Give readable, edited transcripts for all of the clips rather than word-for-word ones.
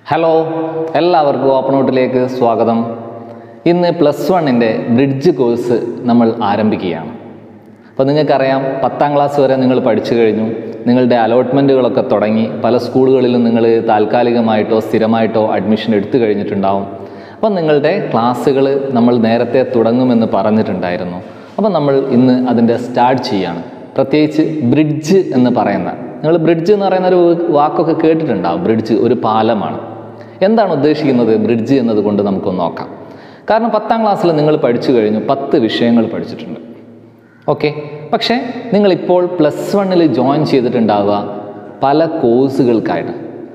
Hello, എല്ലാവർക്കും ഓപ്പൺഔട്ടിലേക്ക് സ്വാഗതം. ഇന്ന് +1 ബ്രിഡ്ജ് കോഴ്സ് നമ്മൾ ആരംഭിക്കുകയാണ്. അപ്പോൾ നിങ്ങൾക്കറിയാം, 10ാം ക്ലാസ് വരെ നിങ്ങൾ പഠിച്ചു കഴിഞ്ഞു. നിങ്ങളുടെ അലോട്ട്മെൻറ്റുകളൊക്കെ തുടങ്ങി. പല സ്കൂളുകളിലും നിങ്ങൾ താൽക്കാലികമായിട്ടോ സ്ഥിരമായിട്ടോ അഡ്മിഷൻ എടുത്തു കഴിഞ്ഞിട്ടുണ്ടാവും. അപ്പം നിങ്ങളുടെ ക്ലാസ്സുകൾ നമ്മൾ നേരത്തെ തുടങ്ങുമെന്ന് പറഞ്ഞിട്ടുണ്ടായിരുന്നു. അപ്പം നമ്മൾ ഇന്ന് അതിൻ്റെ സ്റ്റാർട്ട് ചെയ്യുകയാണ്. പ്രത്യേകിച്ച് ബ്രിഡ്ജ് എന്ന് പറയുന്ന, നിങ്ങൾ ബ്രിഡ്ജ് എന്ന് പറയുന്ന ഒരു വാക്കൊക്കെ കേട്ടിട്ടുണ്ടാവും. ബ്രിഡ്ജ് ഒരു പാലമാണ്. എന്താണ് ഉദ്ദേശിക്കുന്നത് ബ്രിഡ്ജ് എന്നതുകൊണ്ട് നമുക്കൊന്ന് നോക്കാം. കാരണം 10ാം ക്ലാസ്സിൽ നിങ്ങൾ പഠിച്ചു കഴിഞ്ഞു, 10 വിഷയങ്ങൾ പഠിച്ചിട്ടുണ്ട്. ഓക്കെ, പക്ഷേ നിങ്ങളിപ്പോൾ +1 ജോയിൻ ചെയ്തിട്ടുണ്ടാവുക പല കോഴ്സുകൾക്കായിട്ട്.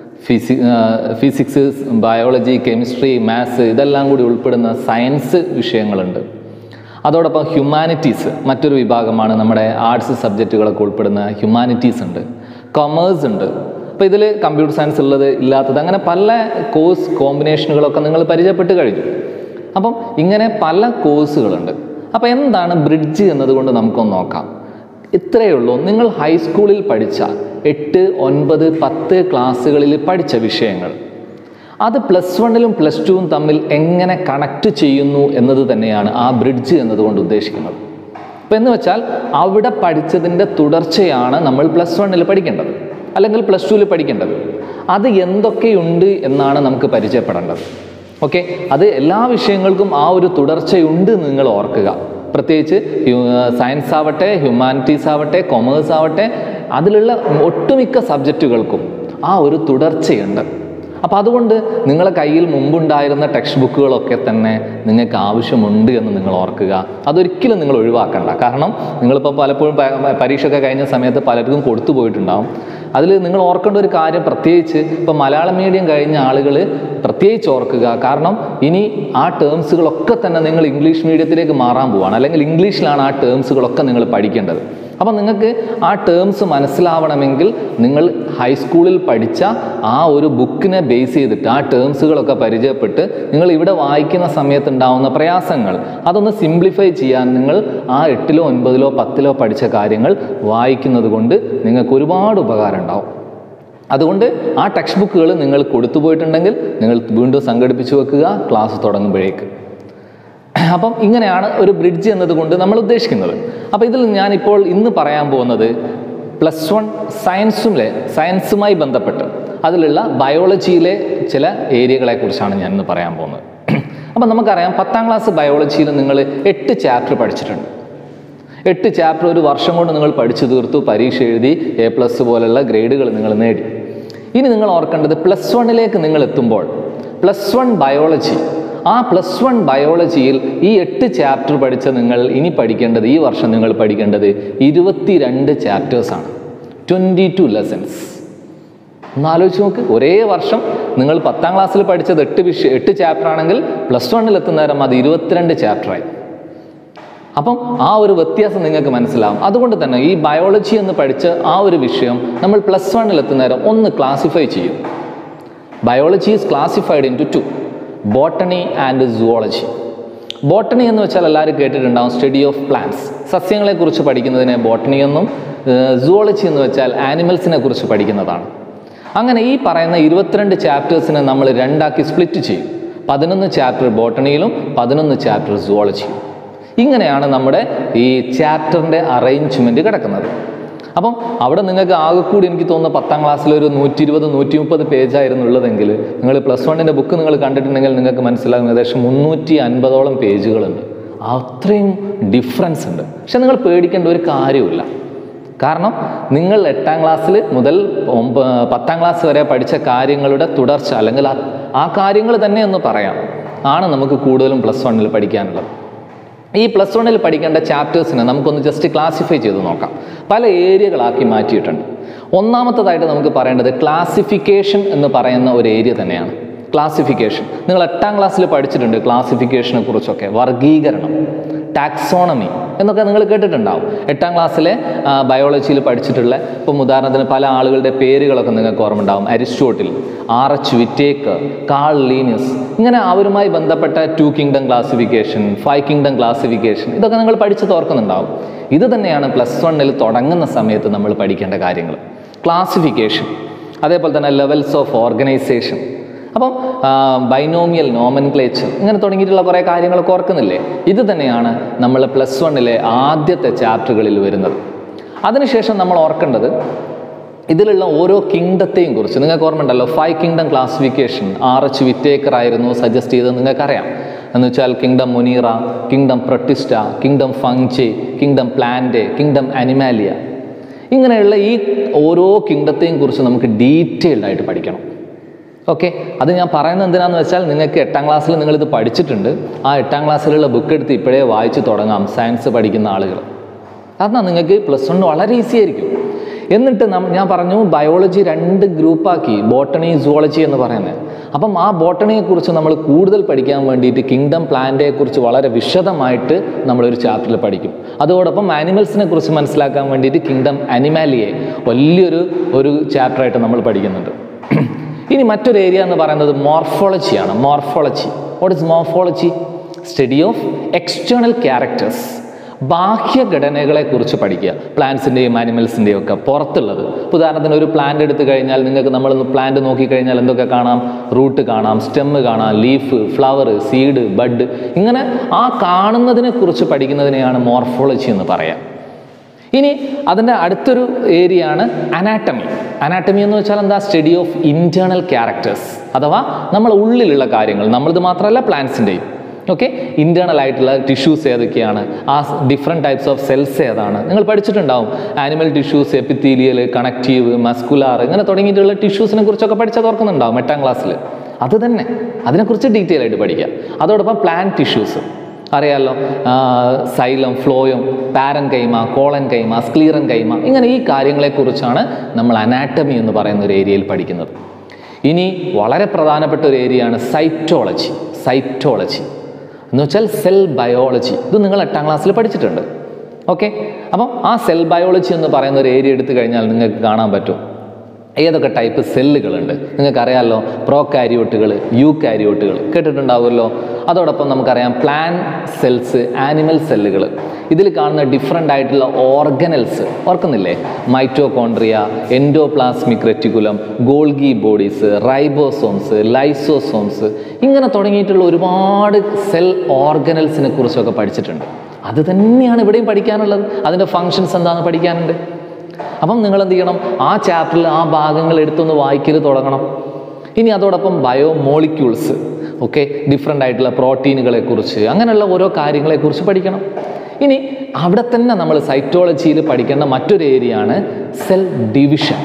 ഫിസിക്സ്, ബയോളജി, കെമിസ്ട്രി, മാത്സ് ഇതെല്ലാം കൂടി ഉൾപ്പെടുന്ന സയൻസ് വിഷയങ്ങളുണ്ട്. അതോടൊപ്പം ഹ്യൂമാനിറ്റീസ് മറ്റൊരു വിഭാഗമാണ്. നമ്മുടെ ആർട്സ് സബ്ജക്റ്റുകളൊക്കെ ഉൾപ്പെടുന്ന ഹ്യൂമാനിറ്റീസ് ഉണ്ട്, കൊമേഴ്സ് ഉണ്ട്. അപ്പോൾ ഇതിൽ കമ്പ്യൂട്ടർ സയൻസ് ഉള്ളത്, ഇല്ലാത്തത്, അങ്ങനെ പല കോഴ്സ് കോമ്പിനേഷനുകളൊക്കെ നിങ്ങൾ പരിചയപ്പെട്ട് കഴിഞ്ഞു. അപ്പം ഇങ്ങനെ പല കോഴ്സുകളുണ്ട്. അപ്പോൾ എന്താണ് ബ്രിഡ്ജ് എന്നതുകൊണ്ട് നമുക്കൊന്ന് നോക്കാം. ഇത്രയേ ഉള്ളൂ. നിങ്ങൾ ഹൈസ്കൂളിൽ പഠിച്ച 8, 9, 10 ക്ലാസ്സുകളിൽ പഠിച്ച വിഷയങ്ങൾ അത് +1 +2 തമ്മിൽ എങ്ങനെ കണക്ട് ചെയ്യുന്നു എന്നത് തന്നെയാണ് ആ ബ്രിഡ്ജ് എന്നതുകൊണ്ട് ഉദ്ദേശിക്കുന്നത്. അപ്പോൾ എന്ന് വെച്ചാൽ അവിടെ പഠിച്ചതിൻ്റെ തുടർച്ചയാണ് നമ്മൾ +1 പഠിക്കേണ്ടത്, അല്ലെങ്കിൽ +2 പഠിക്കേണ്ടത്. അത് എന്തൊക്കെയുണ്ട് എന്നാണ് നമുക്ക് പരിചയപ്പെടേണ്ടത്. ഓക്കെ, അത് എല്ലാ വിഷയങ്ങൾക്കും ആ ഒരു തുടർച്ചയുണ്ട് എന്ന് നിങ്ങൾ ഓർക്കുക. പ്രത്യേകിച്ച് സയൻസ് ആവട്ടെ, ഹ്യൂമാനിറ്റീസ് ആവട്ടെ, കൊമേഴ്സ് ആവട്ടെ, അതിലുള്ള ഒട്ടുമിക്ക സബ്ജക്റ്റുകൾക്കും ആ ഒരു തുടർച്ചയുണ്ട്. അപ്പോൾ അതുകൊണ്ട് നിങ്ങളെ കയ്യിൽ മുമ്പുണ്ടായിരുന്ന ടെക്സ്റ്റ് ബുക്കുകളൊക്കെ തന്നെ നിങ്ങൾക്ക് ആവശ്യമുണ്ട് എന്ന് നിങ്ങൾ ഓർക്കുക. അതൊരിക്കലും നിങ്ങൾ ഒഴിവാക്കണ്ട. കാരണം നിങ്ങളിപ്പോൾ പലപ്പോഴും പരീക്ഷയൊക്കെ കഴിഞ്ഞ സമയത്ത് പലർക്കും കൊടുത്തു പോയിട്ടുണ്ടാവും. അതിൽ നിങ്ങൾ ഓർക്കേണ്ട ഒരു കാര്യം, പ്രത്യേകിച്ച് ഇപ്പോൾ മലയാളം മീഡിയം കഴിഞ്ഞ ആളുകൾ പ്രത്യേകിച്ച് ഓർക്കുക. കാരണം ഇനി ആ ടേംസുകളൊക്കെ തന്നെ നിങ്ങൾ ഇംഗ്ലീഷ് മീഡിയത്തിലേക്ക് മാറാൻ പോവുകയാണ്, അല്ലെങ്കിൽ ഇംഗ്ലീഷിലാണ് ആ ടേംസുകളൊക്കെ നിങ്ങൾ പഠിക്കേണ്ടത്. അപ്പം നിങ്ങൾക്ക് ആ ടേംസ് മനസ്സിലാവണമെങ്കിൽ നിങ്ങൾ ഹൈസ്കൂളിൽ പഠിച്ച ആ ഒരു ബുക്കിനെ ബേസ് ചെയ്തിട്ട് ആ ടേംസുകളൊക്കെ പരിചയപ്പെട്ട് നിങ്ങൾ ഇവിടെ വായിക്കുന്ന സമയത്ത് ഉണ്ടാവുന്ന പ്രയാസങ്ങൾ അതൊന്ന് സിംപ്ലിഫൈ ചെയ്യാൻ നിങ്ങൾ ആ 8ലോ 9ലോ 10ലോ പഠിച്ച കാര്യങ്ങൾ വായിക്കുന്നത് കൊണ്ട് നിങ്ങൾക്ക് ഒരുപാട് ഉപകാരം ഉണ്ടാവും. അതുകൊണ്ട് ആ ടെക്സ്റ്റ് ബുക്കുകൾ നിങ്ങൾ കൊടുത്തുപോയിട്ടുണ്ടെങ്കിൽ നിങ്ങൾ വീണ്ടും സംഘടിപ്പിച്ച് വെക്കുക ക്ലാസ് തുടങ്ങുമ്പോഴേക്ക്. അപ്പം ഇങ്ങനെയാണ് ഒരു ബ്രിഡ്ജ് എന്നതുകൊണ്ട് നമ്മൾ ഉദ്ദേശിക്കുന്നത്. അപ്പോൾ ഇതിൽ ഞാനിപ്പോൾ ഇന്ന് പറയാൻ പോകുന്നത് +1 സയൻസുമായി ബന്ധപ്പെട്ട് അതിലുള്ള ബയോളജിയിലെ ചില ഏരിയകളെക്കുറിച്ചാണ് ഞാൻ ഇന്ന് പറയാൻ പോകുന്നത്. അപ്പം നമുക്കറിയാം, 10ാം ക്ലാസ് ബയോളജിയിൽ നിങ്ങൾ 8 ചാപ്റ്റർ പഠിച്ചിട്ടുണ്ട്. 8 ചാപ്റ്റർ ഒരു വർഷം കൊണ്ട് നിങ്ങൾ പഠിച്ചു തീർത്തു, പരീക്ഷ എഴുതി, A+ പോലുള്ള ഗ്രേഡുകൾ നിങ്ങൾ നേടി. ഇനി നിങ്ങൾ ഓർക്കേണ്ടത് +1 നിങ്ങൾ എത്തുമ്പോൾ +1 ബയോളജി, ആ +1 ബയോളജിയിൽ ഈ 8 ചാപ്റ്റർ പഠിച്ച നിങ്ങൾ ഇനി പഠിക്കേണ്ടത്, ഈ വർഷം നിങ്ങൾ പഠിക്കേണ്ടത് 22 ചാപ്റ്റേഴ്സാണ്, 22 ലെസൺസ്. ഒന്ന് ആലോചിച്ച് നോക്ക്. ഒരേ വർഷം നിങ്ങൾ 10ാം ക്ലാസ്സിൽ പഠിച്ചത് 8 ചാപ്റ്റർ ആണെങ്കിൽ +1 എത്തുന്നേരം അത് 22 ചാപ്റ്ററായി. അപ്പം ആ ഒരു വ്യത്യാസം നിങ്ങൾക്ക് മനസ്സിലാവും. അതുകൊണ്ട് തന്നെ ഈ ബയോളജി എന്ന് പഠിച്ച ആ ഒരു വിഷയം നമ്മൾ +1 എത്തുന്നേരം ഒന്ന് ക്ലാസിഫൈ ചെയ്യും. Biology is classified into 2, botany and zoology. Botany എന്ന് വെച്ചാൽ എല്ലാവരും കേട്ടിട്ടുണ്ടാവും, സ്റ്റഡി ഓഫ് പ്ലാന്റ്സ്, സസ്യങ്ങളെക്കുറിച്ച് പഠിക്കുന്നതിനെ ബോട്ടണി എന്നും, സുവോളജി എന്ന് വെച്ചാൽ ആനിമൽസിനെ കുറിച്ച് പഠിക്കുന്നതാണ്. അങ്ങനെ ഈ പറയുന്ന 22 ചാപ്റ്റേഴ്സിനെ നമ്മൾ 2ആക്കി സ്പ്ലിറ്റ് ചെയ്യും. 11 ചാപ്റ്റർ ബോട്ടണിയിലും 11 ചാപ്റ്റർ സുവോളജിയും. ഇങ്ങനെയാണ് നമ്മുടെ ഈ ചാപ്റ്ററിൻ്റെ അറേഞ്ച്മെൻറ്റ് കിടക്കുന്നത്. അപ്പം അവിടെ നിങ്ങൾക്ക് ആകെ കൂടി എനിക്ക് തോന്നുന്നു 10ാം ക്ലാസ്സിൽ ഒരു 120-130 പേജായിരുന്നു ഉള്ളതെങ്കിൽ നിങ്ങൾ +1 ബുക്ക് നിങ്ങൾ കണ്ടിട്ടുണ്ടെങ്കിൽ നിങ്ങൾക്ക് മനസ്സിലാകും ഏകദേശം 350ഓളം പേജുകളുണ്ട്. അത്രയും ഡിഫറൻസ് ഉണ്ട്. പക്ഷെ നിങ്ങൾ പേടിക്കേണ്ട ഒരു കാര്യമില്ല. കാരണം നിങ്ങൾ 8ാം ക്ലാസ്സിൽ മുതൽ 10ാം ക്ലാസ് വരെ പഠിച്ച കാര്യങ്ങളുടെ തുടർച്ച, അല്ലെങ്കിൽ ആ കാര്യങ്ങൾ തന്നെ എന്ന് പറയാം, ആണ് നമുക്ക് കൂടുതലും +1 പഠിക്കാനുള്ളത്. ഈ +1 പഠിക്കേണ്ട ചാപ്റ്റേഴ്സിനെ നമുക്കൊന്ന് ജസ്റ്റ് ക്ലാസിഫൈ ചെയ്ത് നോക്കാം. പല ഏരിയകളാക്കി മാറ്റിയിട്ടുണ്ട്. ഒന്നാമത്തേതായിട്ട് നമുക്ക് പറയേണ്ടത് ക്ലാസിഫിക്കേഷൻ എന്ന് പറയുന്ന ഒരു ഏരിയ തന്നെയാണ്. ക്ലാസിഫിക്കേഷൻ നിങ്ങൾ 8ാം ക്ലാസ്സിൽ പഠിച്ചിട്ടുണ്ട്. ക്ലാസിഫിക്കേഷനെ കുറിച്ചൊക്കെ, വർഗീകരണം, ടാക്സോണമി എന്നൊക്കെ നിങ്ങൾ കേട്ടിട്ടുണ്ടാവും. 8ാം ക്ലാസ്സിലെ ബയോളജിയിൽ പഠിച്ചിട്ടുള്ള, ഇപ്പം ഉദാഹരണത്തിന് പല ആളുകളുടെ പേരുകളൊക്കെ നിങ്ങൾക്ക് ഓർമ്മ ഉണ്ടാവും. Aristotle, R.H. Whittaker, call Linnaeus, ഇങ്ങനെ അവരുമായി ബന്ധപ്പെട്ട 2 കിങ്ഡം ക്ലാസിഫിക്കേഷൻ, 5 കിങ്ഡം ക്ലാസിഫിക്കേഷൻ, ഇതൊക്കെ നിങ്ങൾ പഠിച്ച് ഓർക്കുന്നുണ്ടാവും. ഇത് തന്നെയാണ് +1 തുടങ്ങുന്ന സമയത്ത് നമ്മൾ പഠിക്കേണ്ട കാര്യങ്ങൾ. ക്ലാസിഫിക്കേഷൻ, അതേപോലെ തന്നെ ലെവൽസ് ഓഫ് ഓർഗനൈസേഷൻ, അപ്പം ബൈനോമിയൽ നോമൻക്ലേച്ചർ ഇങ്ങനെ തുടങ്ങിയിട്ടുള്ള കുറേ കാര്യങ്ങളൊക്കെ ഓർക്കുന്നില്ലേ? ഇത് തന്നെയാണ് നമ്മൾ +1 ആദ്യത്തെ ചാപ്റ്ററുകളിൽ വരുന്നത്. അതിനുശേഷം നമ്മൾ ഓർക്കേണ്ടത് ഇതിലുള്ള ഓരോ കിങ്ഡത്തെയും കുറിച്ച്. നിങ്ങൾക്ക് ഓർമ്മയുണ്ടല്ലോ 5 കിങ്ഡം ക്ലാസിഫിക്കേഷൻ RH വിറ്റേക്കർ ആയിരുന്നു സജസ്റ്റ് ചെയ്തത്, നിങ്ങൾക്കറിയാം. എന്ന് വെച്ചാൽ kingdom monera, kingdom protista, kingdom fungi, kingdom plant, kingdom animalia. ഇങ്ങനെയുള്ള ഈ ഓരോ കിങ്ഡത്തെയും കുറിച്ച് നമുക്ക് ഡീറ്റെയിൽഡ് ആയിട്ട് പഠിക്കണം. ഓക്കെ, അത് ഞാൻ പറയുന്നത് എന്തിനാന്ന് വെച്ചാൽ നിങ്ങൾക്ക് 8ാം ക്ലാസ്സിൽ നിങ്ങളിത് പഠിച്ചിട്ടുണ്ട്. ആ 8ാം ക്ലാസ്സിലുള്ള ബുക്ക് എടുത്ത് ഇപ്പോഴേ വായിച്ച് തുടങ്ങാം സയൻസ് പഠിക്കുന്ന ആളുകൾ. അതെന്നാൽ നിങ്ങൾക്ക് +1 വളരെ ഈസി ആയിരിക്കും. എന്നിട്ട് ഞാൻ പറഞ്ഞു ബയോളജി 2 ഗ്രൂപ്പാക്കി, ബോട്ടണി സുവോളജി എന്ന് പറയുന്നത്. അപ്പം ആ ബോട്ടണിയെക്കുറിച്ച് നമ്മൾ കൂടുതൽ പഠിക്കാൻ വേണ്ടിയിട്ട് കിങ്ഡം പ്ലാന്റെക്കുറിച്ച് വളരെ വിശദമായിട്ട് നമ്മളൊരു ചാപ്റ്ററിൽ പഠിക്കും. അതോടൊപ്പം ആനിമൽസിനെ കുറിച്ച് മനസ്സിലാക്കാൻ വേണ്ടിയിട്ട് കിങ്ഡം അനിമാലിയെ വലിയൊരു ചാപ്റ്ററായിട്ട് നമ്മൾ പഠിക്കുന്നുണ്ട്. ഇനി മറ്റൊരു ഏരിയ എന്ന് പറയുന്നത് മോർഫോളജിയാണ്. Morphology, what is morphology? Study of external characters, ബാഹ്യഘടനകളെക്കുറിച്ച് പഠിക്കുക. പ്ലാന്റ്സിൻ്റെയും ആനിമൽസിൻ്റെയും ഒക്കെ പുറത്തുള്ളത്. ഉദാഹരണത്തിന് ഒരു പ്ലാന്റ് എടുത്തു കഴിഞ്ഞാൽ നിങ്ങൾക്ക് നമ്മൾ പ്ലാന്റ് നോക്കിക്കഴിഞ്ഞാൽ എന്തൊക്കെ കാണാം? റൂട്ട് കാണാം, സ്റ്റെമ്മ് കാണാം, ലീഫ്, ഫ്ലവർ, സീഡ്, ബഡ്. ഇങ്ങനെ ആ കാണുന്നതിനെ കുറിച്ച് പഠിക്കുന്നതിനെയാണ് മോർഫോളജി എന്ന് പറയാം. ഇനി അതിൻ്റെ അടുത്തൊരു ഏരിയ ആണ് അനാട്ടമി. അനാട്ടമി എന്ന് വെച്ചാൽ എന്താ? സ്റ്റഡി ഓഫ് ഇൻറ്റേർണൽ ക്യാരക്ടേഴ്സ്, അഥവാ നമ്മളെ ഉള്ളിലുള്ള കാര്യങ്ങൾ. നമ്മളിത് മാത്രമല്ല പ്ലാന്റ്സിൻ്റെയും. ഓക്കെ, ഇൻറ്റേർണൽ ആയിട്ടുള്ള ടിഷ്യൂസ് ഏതൊക്കെയാണ്, ആ ഡിഫറെൻറ്റ് ടൈപ്സ് ഓഫ് സെൽസ് ഏതാണ് നിങ്ങൾ പഠിച്ചിട്ടുണ്ടാവും. Animal tissues, epithelial, connective, muscular, ഇങ്ങനെ തുടങ്ങിയിട്ടുള്ള ടിഷ്യൂസിനെ കുറിച്ചൊക്കെ പഠിച്ചത് ഓർക്കുന്നുണ്ടാവും 8ാം ക്ലാസ്സിൽ. അത് തന്നെ, അതിനെക്കുറിച്ച് ഡീറ്റെയിൽ ആയിട്ട് പഠിക്കുക. അതോടൊപ്പം പ്ലാന്റ് ടിഷ്യൂസ് അറിയാമല്ലോ, xylem, phloem, parenchyma, collenchyma, sclerenchyma, ഇങ്ങനെ ഈ കാര്യങ്ങളെക്കുറിച്ചാണ് നമ്മൾ അനാട്ടമി എന്ന് പറയുന്ന ഒരു ഏരിയയിൽ പഠിക്കുന്നത്. ഇനി വളരെ പ്രധാനപ്പെട്ട ഒരു ഏരിയയാണ് സൈറ്റോളജി. സൈറ്റോളജി എന്ന് വെച്ചാൽ സെൽ ബയോളജി. ഇത് നിങ്ങൾ 8ാം ക്ലാസ്സിൽ പഠിച്ചിട്ടുണ്ട്. ഓക്കെ, അപ്പം ആ സെൽ ബയോളജി എന്ന് പറയുന്ന ഒരു ഏരിയ എടുത്തു കഴിഞ്ഞാൽ നിങ്ങൾക്ക് കാണാൻ പറ്റും ഏതൊക്കെ ടൈപ്പ് സെല്ലുകളുണ്ട്. നിങ്ങൾക്കറിയാമല്ലോ, പ്രോകാരിയോട്ടുകൾ, യൂകാരിയോട്ടുകൾ കേട്ടിട്ടുണ്ടാവുമല്ലോ. അതോടൊപ്പം നമുക്കറിയാം പ്ലാന്റ് സെൽസ്, ആനിമൽ സെല്ലുകൾ. ഇതിൽ കാണുന്ന ഡിഫറെൻ്റ് ആയിട്ടുള്ള ഓർഗനൽസ് ഓർക്കുന്നില്ലേ? Mitochondria, endoplasmic reticulum, Golgi bodies, ribosomes, lysosomes, ഇങ്ങനെ തുടങ്ങിയിട്ടുള്ള ഒരുപാട് സെൽ ഓർഗനൽസിനെ കുറിച്ചൊക്കെ പഠിച്ചിട്ടുണ്ട്. അത് തന്നെയാണ് ഇവിടെയും പഠിക്കാനുള്ളത്. അതിൻ്റെ ഫങ്ഷൻസ് എന്താണെന്ന് പഠിക്കാനുണ്ട്. അപ്പം നിങ്ങൾ എന്ത് ചെയ്യണം? ആ ചാപ്റ്ററിൽ ആ ഭാഗങ്ങൾ എടുത്തൊന്ന് വായിക്കൽ തുടങ്ങണം. ഇനി അതോടൊപ്പം ബയോമോളിക്യൂൾസ്, ഓക്കെ, ഡിഫറെൻ്റ് ആയിട്ടുള്ള പ്രോട്ടീനുകളെക്കുറിച്ച്, അങ്ങനെയുള്ള ഓരോ കാര്യങ്ങളെക്കുറിച്ച് പഠിക്കണം. ഇനി അവിടെ തന്നെ നമ്മൾ സൈറ്റോളജിയിൽ പഠിക്കേണ്ട മറ്റൊരു ഏരിയ ആണ് സെൽ ഡിവിഷൻ,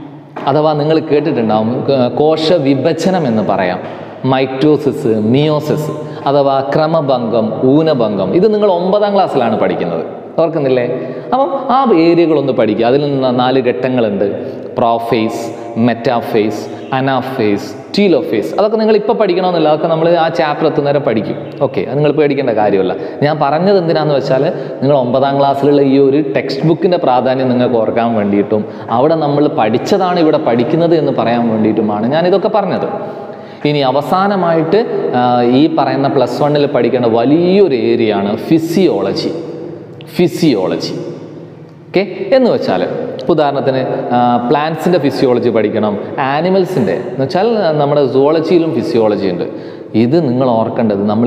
അഥവാ നിങ്ങൾ കേട്ടിട്ടുണ്ടാവും കോശ വിഭജനം എന്ന് പറയാം. മൈറ്റോസിസ്, മിയോസിസ്, അഥവാ ക്രമഭംഗം, ഊനഭംഗം. ഇത് നിങ്ങൾ 9ാം ക്ലാസ്സിലാണ് പഠിക്കുന്നത്, ഓർക്കുന്നില്ലേ? അപ്പം ആ ഏരിയകളൊന്ന് പഠിക്കുക. അതിൽ നിന്ന് 4 ഘട്ടങ്ങളുണ്ട്: പ്രോഫേസ്, മെറ്റാഫേസ്, അനാഫേസ്, ടീലോഫേസ്. അതൊക്കെ നിങ്ങൾ ഇപ്പോൾ പഠിക്കണമെന്നില്ല, അതൊക്കെ നമ്മൾ ആ ചാപ്റ്റർ എത്തുന്നേരം പഠിക്കും. ഓക്കെ, അത് നിങ്ങൾ പേടിക്കേണ്ട കാര്യമല്ല. ഞാൻ പറഞ്ഞത് എന്തിനാന്ന് വെച്ചാൽ നിങ്ങൾ 9ാം ക്ലാസ്സിലുള്ള ഈ ഒരു ടെക്സ്റ്റ് ബുക്കിൻ്റെ പ്രാധാന്യം നിങ്ങൾക്ക് ഓർക്കാൻ വേണ്ടിയിട്ടും അവിടെ നമ്മൾ പഠിച്ചതാണ് ഇവിടെ പഠിക്കുന്നത് എന്ന് പറയാൻ വേണ്ടിയിട്ടുമാണ് ഞാനിതൊക്കെ പറഞ്ഞത്. ഇനി അവസാനമായിട്ട് ഈ പറയുന്ന +1 പഠിക്കേണ്ട വലിയൊരു ഏരിയ ആണ് ഫിസിയോളജി. ഫിസിയോളജി, ഓക്കെ, എന്ന് വെച്ചാൽ ഉദാഹരണത്തിന് പ്ലാന്റ്സിൻ്റെ ഫിസിയോളജി പഠിക്കണം, ആനിമൽസിൻ്റെ എന്ന് വെച്ചാൽ നമ്മുടെ സുവോളജിയിലും ഫിസിയോളജി ഉണ്ട്. ഇത് നിങ്ങൾ ഓർക്കേണ്ടത് നമ്മൾ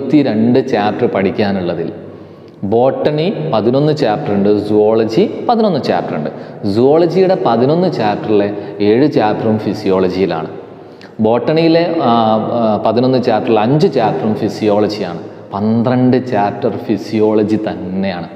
22 ചാപ്റ്റർ പഠിക്കാനുള്ളതിൽ ബോട്ടണി 11 ചാപ്റ്റർ ഉണ്ട്, സുവോളജി 11 ചാപ്റ്റർ ഉണ്ട്. സുവോളജിയുടെ 11 ചാപ്റ്ററിലെ 7 ചാപ്റ്ററും ഫിസിയോളജിയിലാണ്. ബോട്ടണിയിലെ 11 ചാപ്റ്ററിൽ 5 ചാപ്റ്ററും ഫിസിയോളജിയാണ്. 12 ചാപ്റ്റർ ഫിസിയോളജി തന്നെയാണ്.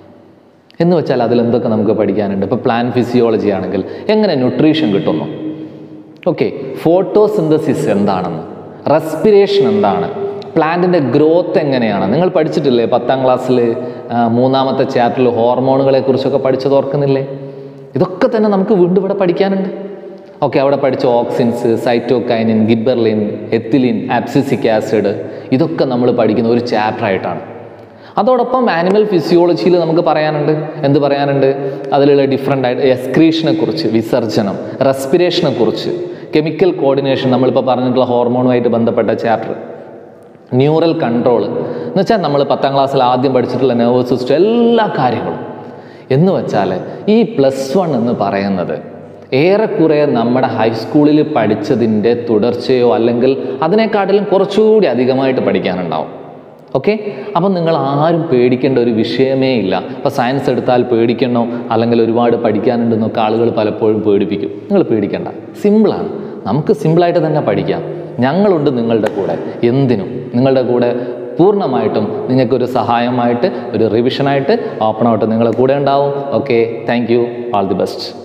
എന്ന് വെച്ചാൽ അതിലെന്തൊക്കെ നമുക്ക് പഠിക്കാനുണ്ട്? ഇപ്പോൾ പ്ലാന്റ് ഫിസിയോളജി ആണെങ്കിൽ എങ്ങനെ ന്യൂട്രീഷൻ കിട്ടുന്നു, ഓക്കെ, ഫോട്ടോസിന്തസിസ് എന്താണെന്ന്, റെസ്പിറേഷൻ എന്താണ്, പ്ലാന്റിൻ്റെ ഗ്രോത്ത് എങ്ങനെയാണ് നിങ്ങൾ പഠിച്ചിട്ടില്ലേ? 10ാം ക്ലാസ്സിൽ 3ാമത്തെ ചാപ്റ്ററിൽ ഹോർമോണുകളെ കുറിച്ചൊക്കെ പഠിച്ചത് ഓർക്കുന്നില്ലേ? ഇതൊക്കെ തന്നെ നമുക്ക് വീണ്ടും ഇവിടെ പഠിക്കാനുണ്ട്. ഓക്കെ, അവിടെ പഠിച്ച auxins, cytokinin, gibberellin, ethylene, abscisic acid, ഇതൊക്കെ നമ്മൾ പഠിക്കുന്ന ഒരു ചാപ്റ്റർ ആയിട്ടാണ്. അതോടൊപ്പം ആനിമൽ ഫിസിയോളജിയിൽ നമുക്ക് പറയാനുണ്ട്. എന്ത് പറയാനുണ്ട്? അതിലുള്ള ഡിഫറെൻ്റ് ആയിട്ട് എക്സ്ക്രീഷനെ കുറിച്ച്, വിസർജനം, റെസ്പിറേഷനെ കുറിച്ച്, കെമിക്കൽ കോർഡിനേഷൻ, നമ്മളിപ്പോൾ പറഞ്ഞിട്ടുള്ള ഹോർമോണുമായിട്ട് ബന്ധപ്പെട്ട ചാപ്റ്റർ, ന്യൂറൽ കൺട്രോൾ എന്ന് വെച്ചാൽ നമ്മൾ 10ാം ക്ലാസ്സിൽ ആദ്യം പഠിച്ചിട്ടുള്ള നെർവസ് സിസ്റ്റം, എല്ലാ കാര്യങ്ങളും. എന്ന് വെച്ചാൽ ഈ +1 എന്ന് പറയുന്നത് ഏറെക്കുറെ നമ്മുടെ ഹൈസ്കൂളിൽ പഠിച്ചതിൻ്റെ തുടർച്ചയോ അല്ലെങ്കിൽ അതിനെക്കാട്ടിലും കുറച്ചുകൂടി അധികമായിട്ട് പഠിക്കാനുണ്ടാവും. ഓക്കെ, അപ്പം നിങ്ങൾ ആരും പേടിക്കേണ്ട ഒരു വിഷയമേ ഇല്ല. അപ്പോൾ സയൻസ് എടുത്താൽ പേടിക്കണോ അല്ലെങ്കിൽ ഒരുപാട് പഠിക്കാനുണ്ടെന്നൊക്കെ ആളുകൾ പലപ്പോഴും പേടിപ്പിക്കും. നിങ്ങൾ പേടിക്കേണ്ട, സിമ്പിളാണ്. നമുക്ക് സിമ്പിളായിട്ട് തന്നെ പഠിക്കാം. ഞങ്ങളുണ്ട് നിങ്ങളുടെ കൂടെ, എന്തിനും നിങ്ങളുടെ കൂടെ പൂർണ്ണമായിട്ടും നിങ്ങൾക്കൊരു സഹായമായിട്ട്, ഒരു റിവിഷനായിട്ട് ഓപ്പൺ ഔട്ട് നിങ്ങളുടെ കൂടെ ഉണ്ടാവും. Okay, thank you, all the best.